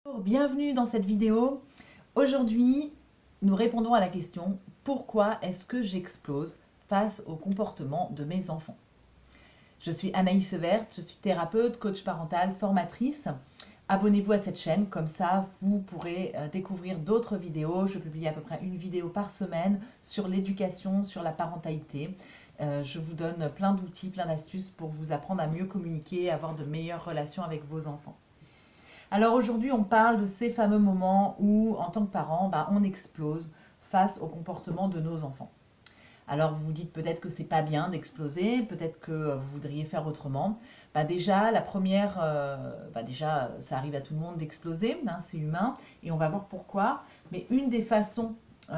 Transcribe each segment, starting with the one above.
Bienvenue dans cette vidéo. Aujourd'hui, nous répondons à la question: pourquoi est-ce que j'explose face au comportement de mes enfants? Je suis Anaïs Severt, je suis thérapeute, coach parental, formatrice. Abonnez-vous à cette chaîne, comme ça vous pourrez découvrir d'autres vidéos. Je publie à peu près une vidéo par semaine sur l'éducation, sur la parentalité. Je vous donne plein d'outils, plein d'astuces pour vous apprendre à mieux communiquer, à avoir de meilleures relations avec vos enfants. Alors aujourd'hui, on parle de ces fameux moments où, en tant que parent, on explose face au comportement de nos enfants. Alors vous vous dites peut-être que c'est pas bien d'exploser, peut-être que vous voudriez faire autrement. Déjà, la première, déjà, ça arrive à tout le monde d'exploser, hein, c'est humain, et on va voir pourquoi. Mais une des façons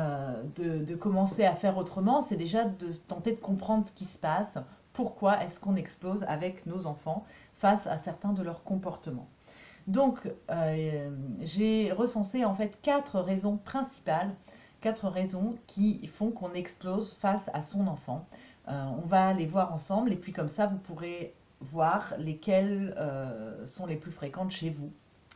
de commencer à faire autrement, c'est déjà de tenter de comprendre ce qui se passe, pourquoi est-ce qu'on explose avec nos enfants face à certains de leurs comportements. Donc, j'ai recensé en fait 4 raisons principales, 4 raisons qui font qu'on explose face à son enfant. On va les voir ensemble et puis comme ça, vous pourrez voir lesquelles sont les plus fréquentes chez vous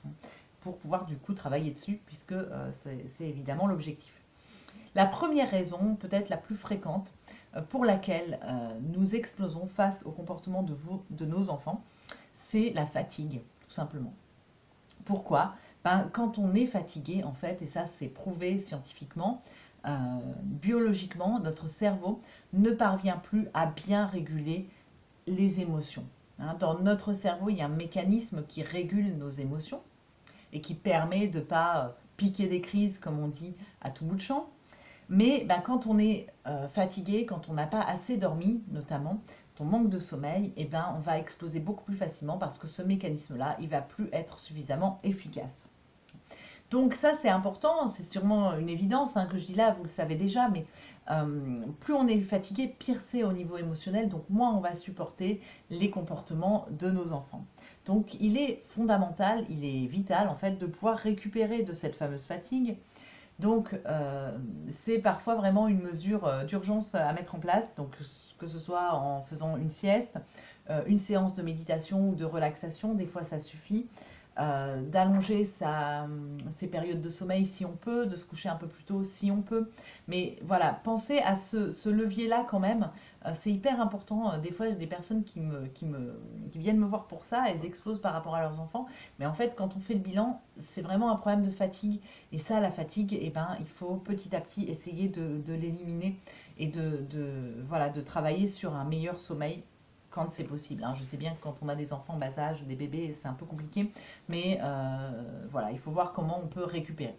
pour pouvoir du coup travailler dessus puisque c'est évidemment l'objectif. La première raison, peut-être la plus fréquente, pour laquelle nous explosons face au comportement de nos enfants, c'est la fatigue, tout simplement. Pourquoi? Quand on est fatigué, en fait, et ça c'est prouvé scientifiquement, biologiquement, notre cerveau ne parvient plus à bien réguler les émotions. Dans notre cerveau, il y a un mécanisme qui régule nos émotions et qui permet de ne pas piquer des crises, comme on dit, à tout bout de champ. Mais quand on est fatigué, quand on n'a pas assez dormi, notamment, quand on manque de sommeil, on va exploser beaucoup plus facilement parce que ce mécanisme-là, il ne va plus être suffisamment efficace. Donc ça, c'est important, c'est sûrement une évidence que je dis là, vous le savez déjà, mais plus on est fatigué, pire c'est au niveau émotionnel, donc moins on va supporter les comportements de nos enfants. Donc il est fondamental, il est vital en fait de pouvoir récupérer de cette fameuse fatigue. Donc, c'est parfois vraiment une mesure d'urgence à mettre en place, donc que ce soit en faisant une sieste, une séance de méditation ou de relaxation, des fois ça suffit. D'allonger ses périodes de sommeil si on peut, de se coucher un peu plus tôt si on peut. Mais voilà, pensez à ce levier-là quand même. C'est hyper important. Des fois, il y a des personnes qui viennent me voir pour ça, elles explosent par rapport à leurs enfants. Mais en fait, quand on fait le bilan, c'est vraiment un problème de fatigue. Et ça, la fatigue, il faut petit à petit essayer de l'éliminer et voilà, de travailler sur un meilleur sommeil quand c'est possible. Je sais bien que quand on a des enfants en bas âge, des bébés, c'est un peu compliqué, mais voilà, il faut voir comment on peut récupérer.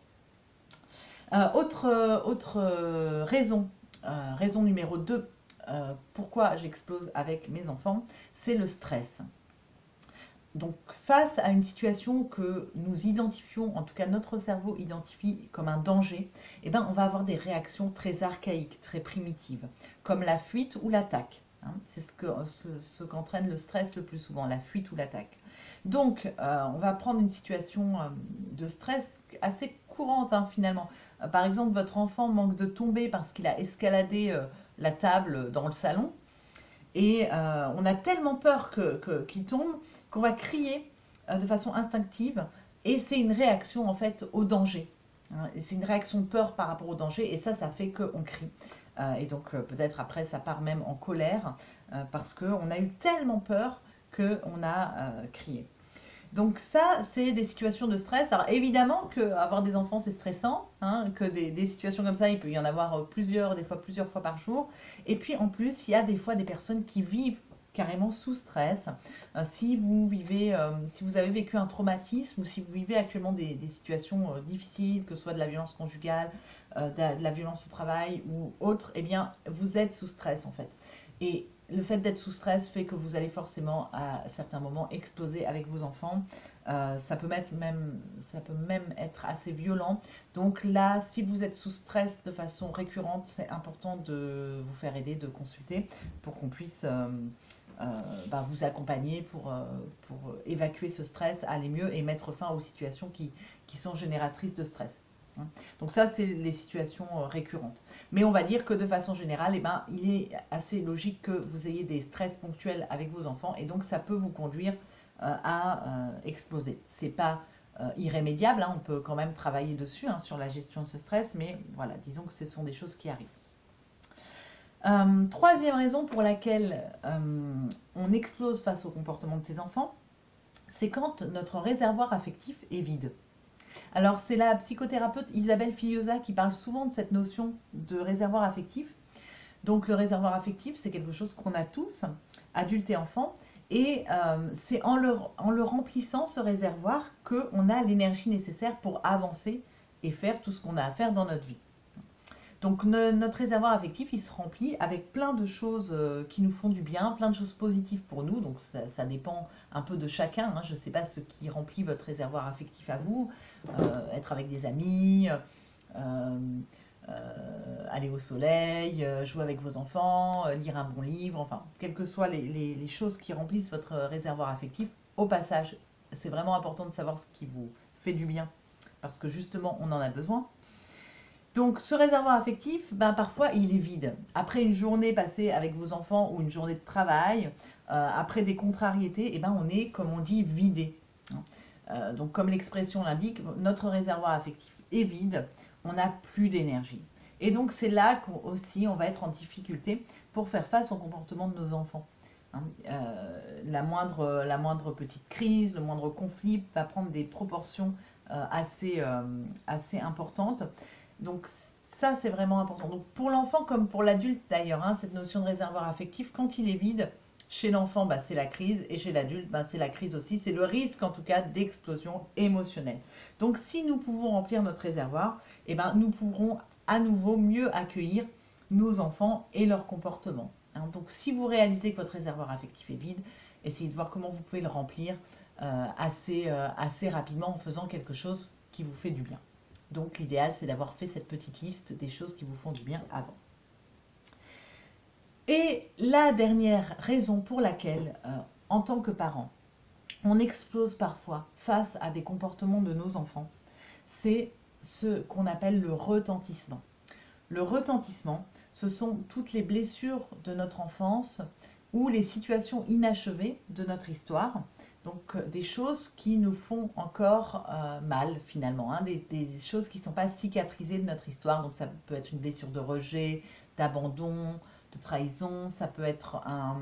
Autre raison, raison numéro 2, pourquoi j'explose avec mes enfants, c'est le stress. Donc face à une situation que nous identifions, en tout cas notre cerveau identifie comme un danger, on va avoir des réactions très archaïques, très primitives, comme la fuite ou l'attaque. C'est ce qu'entraîne le stress le plus souvent, la fuite ou l'attaque. Donc, on va prendre une situation de stress assez courante finalement. Par exemple, votre enfant manque de tomber parce qu'il a escaladé la table dans le salon. Et on a tellement peur qu'il tombe qu'on va crier de façon instinctive. Et c'est une réaction en fait au danger. C'est une réaction de peur par rapport au danger. Et ça fait qu'on crie. Et donc peut-être après ça part même en colère parce qu'on a eu tellement peur qu'on a crié. Donc ça, c'est des situations de stress. Alors évidemment qu'avoir des enfants, c'est stressant, que des situations comme ça, il peut y en avoir plusieurs, des fois plusieurs fois par jour. Et puis en plus, il y a des fois des personnes qui vivent carrément sous stress. Si vous avez vécu un traumatisme ou si vous vivez actuellement des situations difficiles, que ce soit de la violence conjugale, de la violence au travail ou autre, vous êtes sous stress en fait. Et le fait d'être sous stress fait que vous allez forcément à certains moments exploser avec vos enfants. Ça peut même être assez violent. Donc là, si vous êtes sous stress de façon récurrente, c'est important de vous faire aider, de consulter pour qu'on puisse vous accompagner pour évacuer ce stress, aller mieux et mettre fin aux situations qui sont génératrices de stress. Donc ça, c'est les situations récurrentes. Mais on va dire que de façon générale, il est assez logique que vous ayez des stress ponctuels avec vos enfants et donc ça peut vous conduire à exploser. C'est pas irrémédiables, hein, on peut quand même travailler dessus, hein, sur la gestion de ce stress, mais voilà, disons que ce sont des choses qui arrivent. Troisième raison pour laquelle on explose face au comportement de ses enfants, c'est quand notre réservoir affectif est vide. Alors c'est la psychothérapeute Isabelle Filiosa qui parle souvent de cette notion de réservoir affectif. Donc le réservoir affectif, c'est quelque chose qu'on a tous, adultes et enfants, et c'est en le remplissant, ce réservoir, qu'on a l'énergie nécessaire pour avancer et faire tout ce qu'on a à faire dans notre vie. Donc notre réservoir affectif, il se remplit avec plein de choses qui nous font du bien, plein de choses positives pour nous. Donc ça dépend un peu de chacun, hein. Je ne sais pas ce qui remplit votre réservoir affectif à vous. Être avec des amis, aller au soleil, jouer avec vos enfants, lire un bon livre, enfin, quelles que soient les choses qui remplissent votre réservoir affectif. Au passage, c'est vraiment important de savoir ce qui vous fait du bien, parce que justement, on en a besoin. Donc ce réservoir affectif, ben, parfois il est vide. Après une journée passée avec vos enfants ou une journée de travail, après des contrariétés, et ben, on est, comme on dit, vidé. Donc comme l'expression l'indique, notre réservoir affectif est vide, on n'a plus d'énergie. Et donc c'est là qu'aussi on va être en difficulté pour faire face au comportement de nos enfants. La moindre petite crise, le moindre conflit va prendre des proportions assez importantes. Donc ça, c'est vraiment important. Donc pour l'enfant comme pour l'adulte d'ailleurs, hein, cette notion de réservoir affectif, quand il est vide, chez l'enfant, bah, c'est la crise, et chez l'adulte, bah, c'est la crise aussi. C'est le risque en tout cas d'explosion émotionnelle. Donc si nous pouvons remplir notre réservoir, eh ben, nous pourrons à nouveau mieux accueillir nos enfants et leur comportement. Hein. Donc si vous réalisez que votre réservoir affectif est vide, essayez de voir comment vous pouvez le remplir assez rapidement en faisant quelque chose qui vous fait du bien. Donc l'idéal, c'est d'avoir fait cette petite liste des choses qui vous font du bien avant. Et la dernière raison pour laquelle, en tant que parent, on explose parfois face à des comportements de nos enfants, c'est ce qu'on appelle le retentissement. Le retentissement, ce sont toutes les blessures de notre enfance ou les situations inachevées de notre histoire. Donc des choses qui nous font encore mal finalement, hein, des choses qui ne sont pas cicatrisées de notre histoire. Donc ça peut être une blessure de rejet, d'abandon, de trahison, ça peut être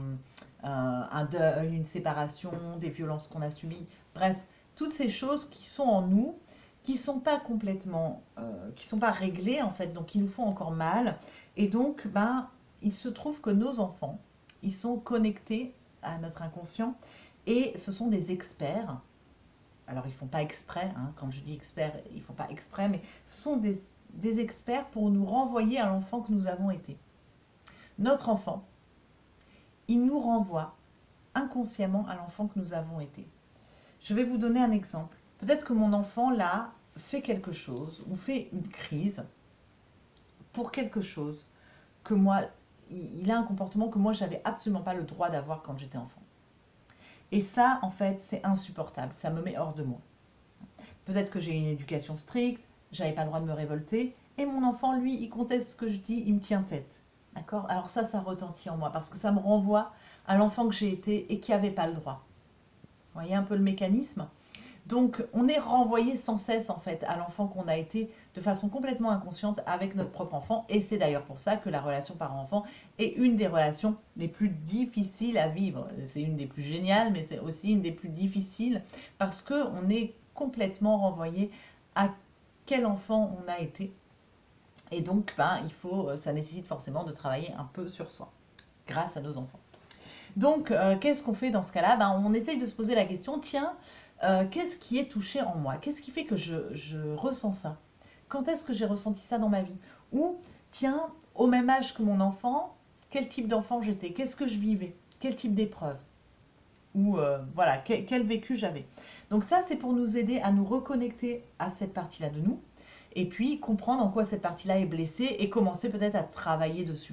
un deuil, une séparation, des violences qu'on a subies. Bref, toutes ces choses qui sont en nous, qui ne sont pas complètement, qui sont pas réglées en fait, donc qui nous font encore mal. Et donc, ben, il se trouve que nos enfants, ils sont connectés à notre inconscient et ce sont des experts. Alors, ils ne font pas exprès, hein, quand je dis experts, ils ne font pas exprès, mais ce sont des experts pour nous renvoyer à l'enfant que nous avons été. Notre enfant, il nous renvoie inconsciemment à l'enfant que nous avons été. Je vais vous donner un exemple. Peut-être que mon enfant, là, fait quelque chose ou fait une crise pour quelque chose que moi, il a un comportement que moi, j'avais absolument pas le droit d'avoir quand j'étais enfant. Et ça, en fait, c'est insupportable. Ça me met hors de moi. Peut-être que j'ai une éducation stricte, j'avais pas le droit de me révolter, et mon enfant, lui, il conteste ce que je dis, il me tient tête. D'accord? Alors ça retentit en moi, parce que ça me renvoie à l'enfant que j'ai été et qui n'avait pas le droit. Vous voyez un peu le mécanisme? Donc, on est renvoyé sans cesse, en fait, à l'enfant qu'on a été de façon complètement inconsciente avec notre propre enfant. Et c'est d'ailleurs pour ça que la relation parent-enfant est une des relations les plus difficiles à vivre. C'est une des plus géniales, mais c'est aussi une des plus difficiles parce qu'on est complètement renvoyé à quel enfant on a été. Et donc, ben, ça nécessite forcément de travailler un peu sur soi, grâce à nos enfants. Donc, qu'est-ce qu'on fait dans ce cas-là? Ben, on essaye de se poser la question, tiens, qu'est-ce qui est touché en moi? Qu'est-ce qui fait que je ressens ça? Quand est-ce que j'ai ressenti ça dans ma vie? Ou, tiens, au même âge que mon enfant, quel type d'enfant j'étais? Qu'est-ce que je vivais? Quel type d'épreuve? Ou, voilà, quel vécu j'avais? Donc ça, c'est pour nous aider à nous reconnecter à cette partie-là de nous, et puis comprendre en quoi cette partie-là est blessée, et commencer peut-être à travailler dessus.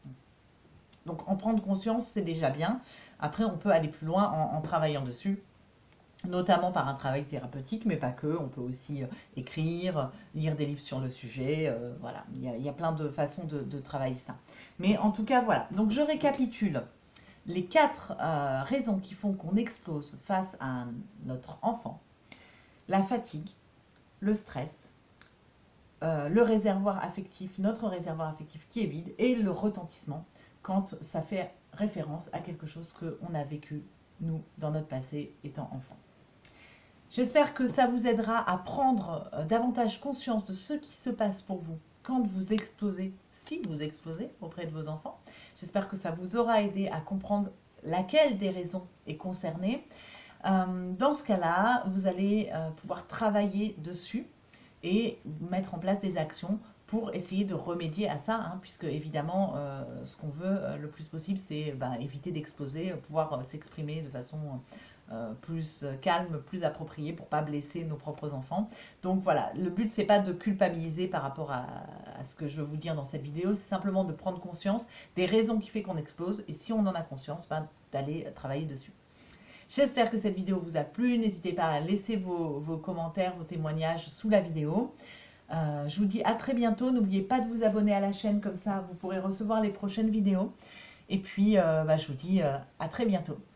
Donc en prendre conscience, c'est déjà bien. Après, on peut aller plus loin en travaillant dessus, notamment par un travail thérapeutique, mais pas que. On peut aussi écrire, lire des livres sur le sujet. Voilà, il y a plein de façons de travailler ça. Mais en tout cas, voilà. Donc je récapitule les 4 raisons qui font qu'on explose face à notre enfant. la fatigue, le stress, le réservoir affectif, notre réservoir affectif qui est vide, et le retentissement quand ça fait référence à quelque chose qu'on a vécu, nous, dans notre passé, étant enfant. J'espère que ça vous aidera à prendre davantage conscience de ce qui se passe pour vous quand vous explosez, si vous explosez auprès de vos enfants. J'espère que ça vous aura aidé à comprendre laquelle des raisons est concernée. Dans ce cas-là, vous allez pouvoir travailler dessus et mettre en place des actions pour essayer de remédier à ça, hein, puisque évidemment, ce qu'on veut le plus possible, c'est éviter d'exploser, pouvoir s'exprimer de façon plus calme, plus appropriée pour pas blesser nos propres enfants. Donc voilà, le but c'est pas de culpabiliser par rapport à ce que je veux vous dire dans cette vidéo, c'est simplement de prendre conscience des raisons qui fait qu'on explose, et si on en a conscience, d'aller travailler dessus. J'espère que cette vidéo vous a plu. N'hésitez pas à laisser vos commentaires, vos témoignages sous la vidéo. Je vous dis à très bientôt. N'oubliez pas de vous abonner à la chaîne, comme ça vous pourrez recevoir les prochaines vidéos. Et puis, je vous dis à très bientôt.